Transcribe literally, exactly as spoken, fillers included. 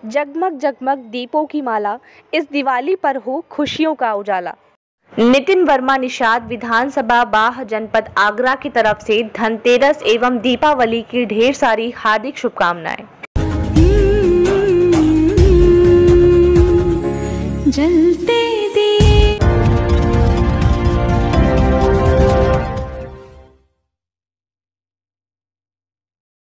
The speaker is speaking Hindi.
जगमग जगमग दीपों की माला, इस दिवाली पर हो खुशियों का उजाला। नितिन वर्मा निषाद, विधानसभा बाह जनपद आगरा की तरफ से धनतेरस एवं दीपावली की ढेर सारी हार्दिक शुभकामनाएं। जलते